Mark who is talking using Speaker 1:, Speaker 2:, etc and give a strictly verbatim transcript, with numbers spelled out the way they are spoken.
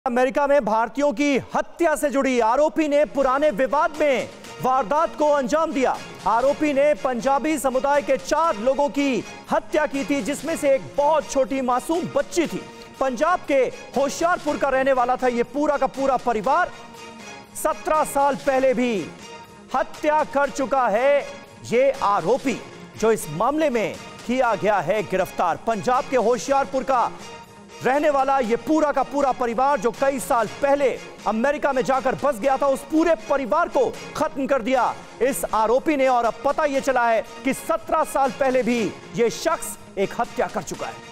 Speaker 1: America में भारतीयों की हत्या से जुड़ी आरोपी ने पुराने विवाद में वारदात को अंजाम दिया। आरोपी ने पंजाबी समुदाय के चार लोगों की हत्या की थी, जिसमें से एक बहुत छोटी मासूम बच्ची थी। पंजाब के होशियारपुर का रहने वाला था यह पूरा का पूरा परिवार। सत्रह साल पहले भी हत्या कर चुका है ये आरोपी, जो इस मामले में किया गया है गिरफ्तार। पंजाब के होशियारपुर का रहने वाला ये पूरा का पूरा परिवार, जो कई साल पहले अमेरिका में जाकर बस गया था, उस पूरे परिवार को खत्म कर दिया इस आरोपी ने। और अब पता ये चला है कि सत्रह साल पहले भी ये शख्स एक हत्या कर चुका है।